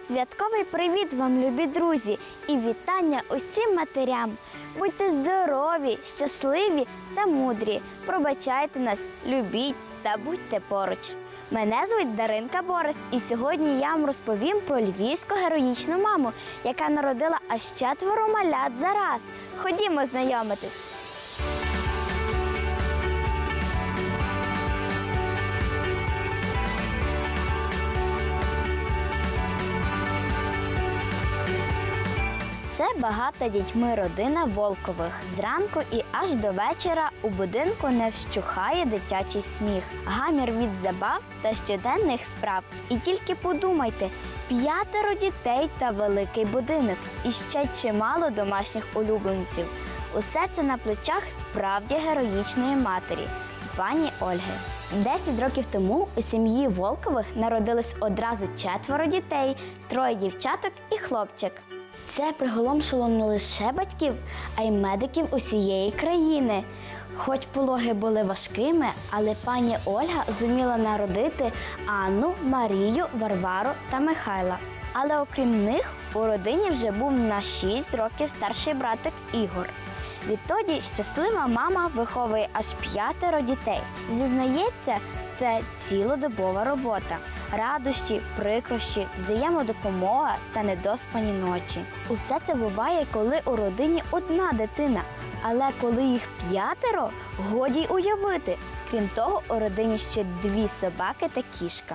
Святковий привіт вам, любі друзі, і вітання усім матерям. Будьте здорові, щасливі та мудрі. Пробачайте нас, любіть та будьте поруч. Мене звуть Даринка Борис, і сьогодні я вам розповім про львівську героїчну маму, яка народила аж 4 малят за раз. Ходімо знайомитись. Це багата дітьми родина Волкових. Зранку і аж до вечора у будинку не вщухає дитячий сміх, гамір від забав та щоденних справ. І тільки подумайте, 5 дітей та великий будинок, і ще чимало домашніх улюбленців. Усе це на плечах справді героїчної матері – пані Ольги. 10 років тому у сім'ї Волкових народилось одразу 4 дітей, 3 дівчаток і хлопчик. Це приголомшило не лише батьків, а й медиків усієї країни. Хоч пологи були важкими, але пані Ольга зуміла народити Анну, Марію, Варвару та Михайла. Але окрім них, у родині вже був на 6 років старший братик Ігор. Відтоді щаслива мама виховує аж 5 дітей. Зізнається, це цілодобова робота. Радощі, прикрощі, взаємодопомога та недоспані ночі. Усе це буває, коли у родині одна дитина. Але коли їх 5, годі й уявити. Крім того, у родині ще 2 собаки та кішка.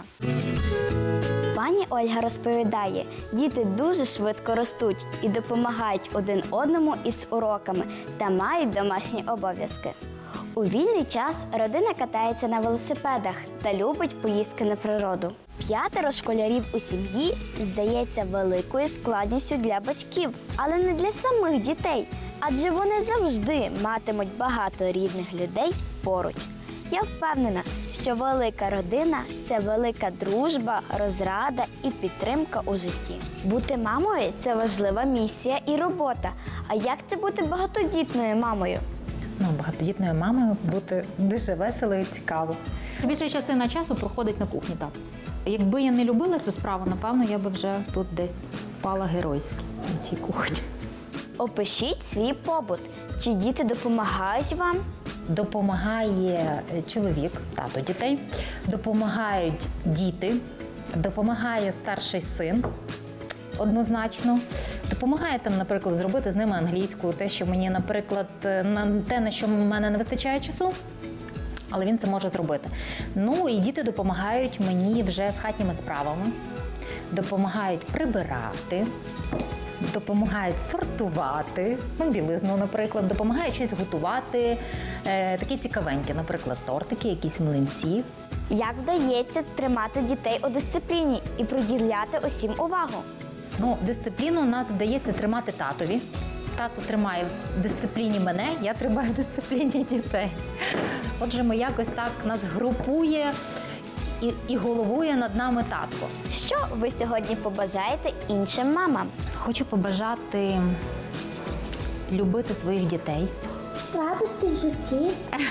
Пані Ольга розповідає, діти дуже швидко ростуть і допомагають один одному із уроками та мають домашні обов'язки. У вільний час родина катається на велосипедах та любить поїздки на природу. 5 школярів у сім'ї здається великою складністю для батьків, але не для самих дітей, адже вони завжди матимуть багато рідних людей поруч. Я впевнена, що велика родина – це велика дружба, розрада і підтримка у житті. Бути мамою – це важлива місія і робота. А як це бути багатодітною мамою? Багатодітною мамою бути дуже весело і цікаво. Більша частина часу проходить на кухні, так. Якби я не любила цю справу, напевно, я би вже тут десь впала геройськи на тій кухні. Опишіть свій побут. Чи діти допомагають вам? Допомагає чоловік, тато дітей, допомагають діти, допомагає старший син, однозначно. Допомагає там, наприклад, зробити з ними англійську, те, що мені, наприклад, на що в мене не вистачає часу, але він це може зробити. Ну і діти допомагають мені вже з хатніми справами, допомагають прибирати, допомагають сортувати, білизну, наприклад, допомагають щось готувати, такі цікавенькі, наприклад, тортики, якісь млинці. Як вдається тримати дітей у дисципліні і приділяти усім увагу? Дисципліну у нас вдається тримати татові. Тато тримає в дисципліні мене, я тримаю в дисципліні дітей. Отже, ми якось так нас групує і головує над нами татко. Що ви сьогодні побажаєте іншим мамам? Хочу побажати любити своїх дітей. Радості в житті.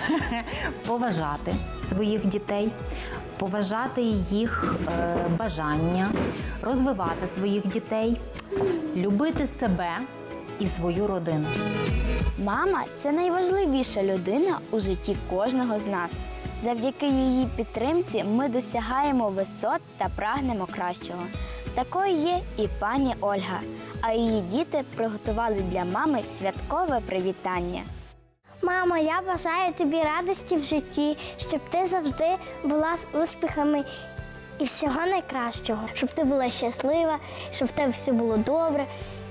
Поважати своїх дітей, поважати їх бажання, розвивати своїх дітей, любити себе і свою родину. Мама – це найважливіша людина у житті кожного з нас. Завдяки її підтримці ми досягаємо висот та прагнемо кращого. Такою є і пані Ольга, а її діти приготували для мами святкове привітання. Мамо, я бажаю тобі радості в житті, щоб ти завжди була з успіхами і всього найкращого. Щоб ти була щаслива, щоб в тебе все було добре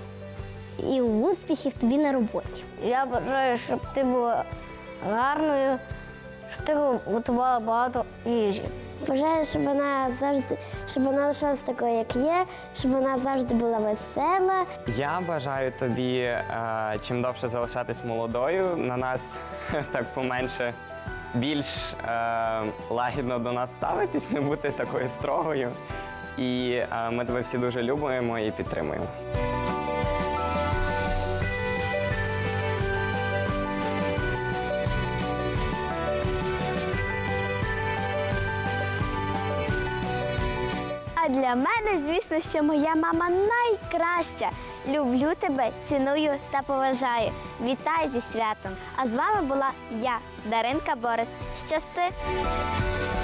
і успіхів тобі на роботі. Я бажаю, щоб ти була гарною, щоб ти готувала багато їжі. Бажаю, щоб вона лишалась такою, як є, щоб вона завжди була весела. Я бажаю тобі чим довше залишатись молодою, на нас так поменше, більш лагідно до нас ставитись, не бути такою строгою. І ми тебе всі дуже любимо і підтримуємо. А А для мене, звісно, що моя мама найкраща. Люблю тебе, ціную та поважаю. Вітаю зі святом! А з вами була я, Даринка Борис. Щасти!